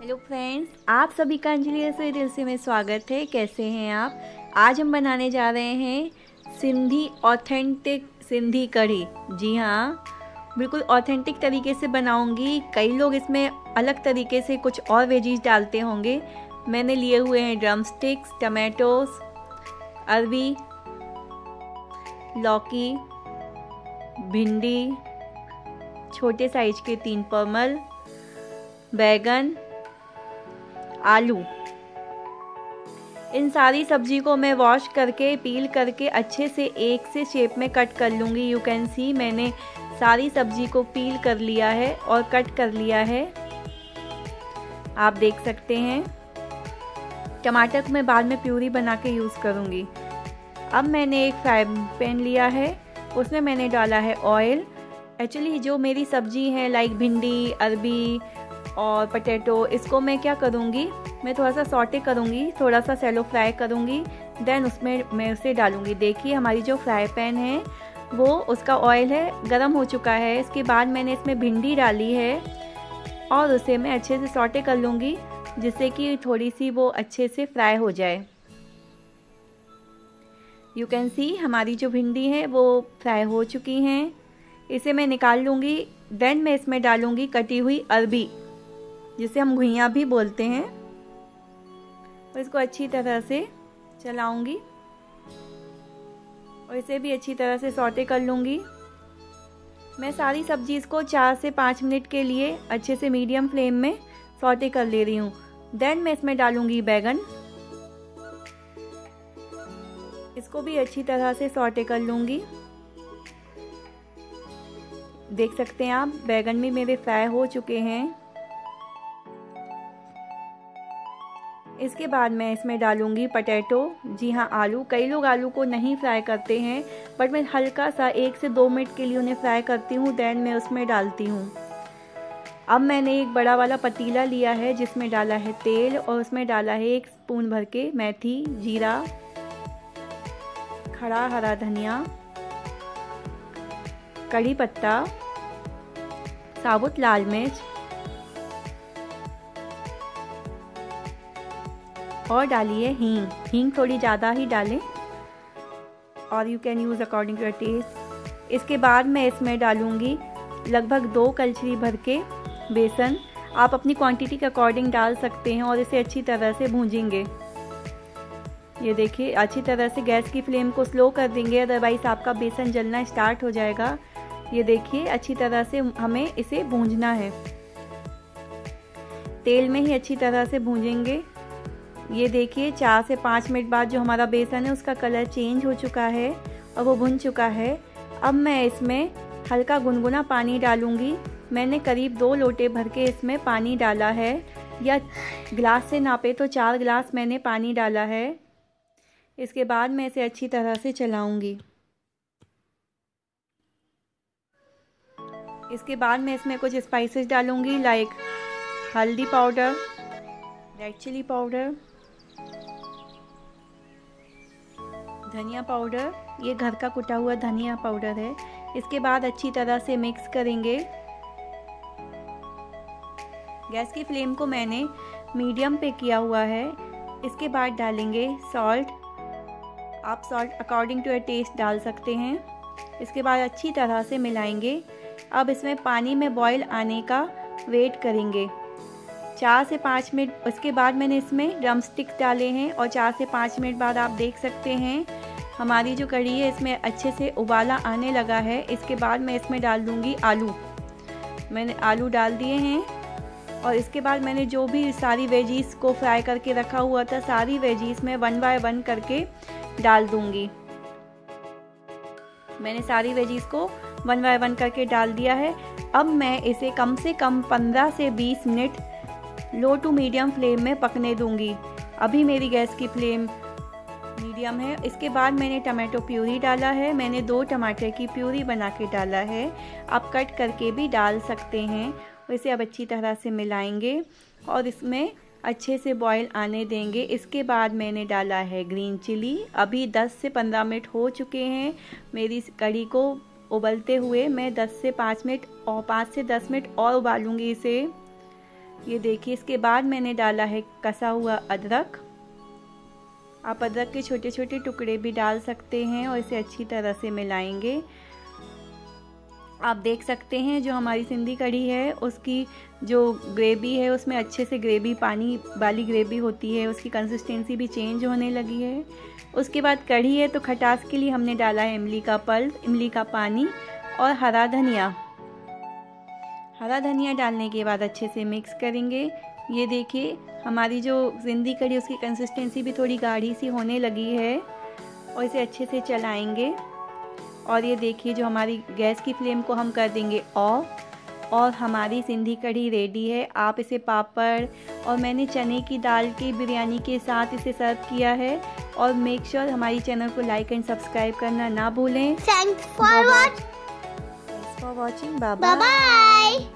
Hello friends, आप सभी का अंजलि रसोई दिल से में स्वागत है। कैसे हैं आप? आज हम बनाने जा रहे हैं सिंधी ऑथेंटिक सिंधी कढ़ी। जी हाँ, बिल्कुल ऑथेंटिक तरीके से बनाऊंगी। कई लोग इसमें अलग तरीके से कुछ और वेजीज डालते होंगे। मैंने लिए हुए हैं ड्रम स्टिक्स, टमाटोस, अरबी, लौकी, भिंडी, छोटे साइज के 3 परमल, बैगन, आलू। इन सारी सब्जी को मैं वॉश करके पील करके अच्छे से एक से शेप में कट कर लूँगी। यू कैन सी मैंने सारी सब्जी को पील कर लिया है और कट कर लिया है, आप देख सकते हैं। टमाटर को मैं बाद में प्यूरी बना के यूज़ करूँगी। अब मैंने एक फ्राई पैन लिया है, उसमें मैंने डाला है ऑयल। एक्चुअली जो मेरी सब्जी है लाइक भिंडी, अरबी और पोटैटो, इसको मैं क्या करूँगी, मैं थोड़ा सा सॉटे करूँगी, थोड़ा सा सैलो फ्राई करूँगी, देन उसमें मैं उसे डालूँगी। देखिए हमारी जो फ्राई पैन है वो उसका ऑयल है गरम हो चुका है। इसके बाद मैंने इसमें भिंडी डाली है और उसे मैं अच्छे से सॉटे कर लूँगी, जिससे कि थोड़ी सी वो अच्छे से फ्राई हो जाए। यू कैन सी हमारी जो भिंडी है वो फ्राई हो चुकी हैं। इसे मैं निकाल लूँगी। देन मैं इसमें डालूँगी कटी हुई अरबी, जिसे हम घुइयाँ भी बोलते हैं, और इसको अच्छी तरह से चलाऊंगी और इसे भी अच्छी तरह से सॉटे कर लूँगी। मैं सारी सब्जी इसको 4 से 5 मिनट के लिए अच्छे से मीडियम फ्लेम में सॉटे कर ले रही हूँ। देन मैं इसमें डालूँगी बैगन, इसको भी अच्छी तरह से सॉटे कर लूँगी। देख सकते हैं आप, बैगन भी मेरे फ्राई हो चुके हैं। इसके बाद मैं इसमें डालूंगी पोटैटो, जी हाँ आलू। कई लोग आलू को नहीं फ्राई करते हैं, बट मैं हल्का सा 1 से 2 मिनट के लिए उन्हें फ्राई करती हूँ, देन मैं उसमें डालती हूँ। अब मैंने एक बड़ा वाला पतीला लिया है जिसमें डाला है तेल, और उसमें डाला है 1 स्पून भर के मेथी, जीरा, खड़ा हरा धनिया, कड़ी पत्ता, साबुत लाल मिर्च और डालिए हींग। हींग थोड़ी ज़्यादा ही डालें और you can use according to your taste. इसके बाद मैं इसमें डालूँगी लगभग 2 कलछी भर के बेसन। आप अपनी क्वांटिटी के अकॉर्डिंग डाल सकते हैं और इसे अच्छी तरह से भूंजेंगे। ये देखिए, अच्छी तरह से गैस की फ्लेम को स्लो कर देंगे, अदरवाइज़ आपका बेसन जलना स्टार्ट हो जाएगा। ये देखिए, अच्छी तरह से हमें इसे भूंजना है, तेल में ही अच्छी तरह से भूंजेंगे। ये देखिए 4 से 5 मिनट बाद जो हमारा बेसन है उसका कलर चेंज हो चुका है और वो भुन चुका है। अब मैं इसमें हल्का गुनगुना पानी डालूंगी। मैंने करीब 2 लोटे भर के इसमें पानी डाला है, या ग्लास से नापे तो 4 ग्लास मैंने पानी डाला है। इसके बाद मैं इसे अच्छी तरह से चलाऊंगी। इसके बाद मैं इसमें कुछ स्पाइसेस डालूंगी, लाइक हल्दी पाउडर, रेड चिली पाउडर, धनिया पाउडर, ये घर का कुटा हुआ धनिया पाउडर है। इसके बाद अच्छी तरह से मिक्स करेंगे। गैस की फ्लेम को मैंने मीडियम पे किया हुआ है। इसके बाद डालेंगे सॉल्ट। आप salt according to your taste डाल सकते हैं। इसके बाद अच्छी तरह से मिलाएंगे। अब इसमें पानी में बॉईल आने का वेट करेंगे 4 से 5 मिनट। उसके बाद मैंने इसमें ड्रम स्टिक्स डाले हैं और 4 से 5 मिनट बाद आप देख सकते हैं हमारी जो कढ़ी है इसमें अच्छे से उबाला आने लगा है। इसके बाद मैं इसमें डाल दूँगी आलू। मैंने आलू डाल दिए हैं और इसके बाद मैंने जो भी सारी वेजीज को फ्राई करके रखा हुआ था, सारी वेजीज में 1 बाय 1 करके डाल दूँगी। मैंने सारी वेजीज को 1 बाय 1 करके डाल दिया है। अब मैं इसे कम से कम 15 से 20 minute low to medium flame में पकने दूंगी। अभी मेरी गैस की फ्लेम मीडियम है। इसके बाद मैंने टमाटो प्यूरी डाला है। मैंने 2 टमाटर की प्यूरी बना के डाला है, आप कट करके भी डाल सकते हैं। इसे अब अच्छी तरह से मिलाएंगे और इसमें अच्छे से बॉईल आने देंगे। इसके बाद मैंने डाला है ग्रीन चिली। अभी 10 से 15 मिनट हो चुके हैं मेरी कढ़ी को उबलते हुए। मैं 10 से 5 मिनट और 5 से 10 मिनट और उबालूंगी इसे। ये देखिए, इसके बाद मैंने डाला है कसा हुआ अदरक। आप अदरक के छोटे छोटे टुकड़े भी डाल सकते हैं और इसे अच्छी तरह से मिलाएंगे। आप देख सकते हैं जो हमारी सिंधी कढ़ी है उसकी जो ग्रेवी है उसमें अच्छे से ग्रेवी, पानी वाली ग्रेवी होती है, उसकी कंसिस्टेंसी भी चेंज होने लगी है। उसके बाद कढ़ी है तो खटास के लिए हमने डाला है इमली का पल्प, इमली का पानी और हरा धनिया। हरा धनिया डालने के बाद अच्छे से मिक्स करेंगे। ये देखिए हमारी जो सिंधी कढ़ी उसकी कंसिस्टेंसी भी थोड़ी गाढ़ी सी होने लगी है और इसे अच्छे से चलाएंगे। और ये देखिए जो हमारी गैस की फ्लेम को हम कर देंगे ऑफ और हमारी सिंधी कढ़ी रेडी है। आप इसे पापड़ और मैंने चने की दाल की बिरयानी के साथ इसे सर्व किया है। और मेक श्योर हमारी चैनल को लाइक एंड सब्सक्राइब करना ना भूलें। Thanks for watching. Bye bye.